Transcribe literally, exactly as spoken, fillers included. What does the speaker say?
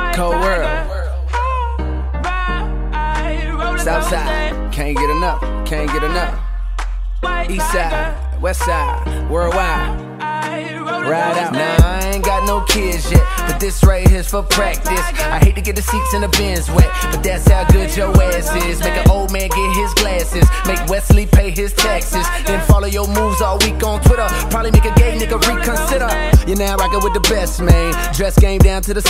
Cold world. Southside, can't get enough, can't get enough. East side, west side, worldwide. Ride out. Nah, I ain't got no kids yet, but this right here's for practice. I hate to get the seats in the Benz wet, but that's how good your ass is. Make an old man get his glasses, make Wesley pay his taxes, then follow your moves all week on Twitter. Probably make a gay nigga reconsider. You're now rockin' with the best, man. Dress game down to the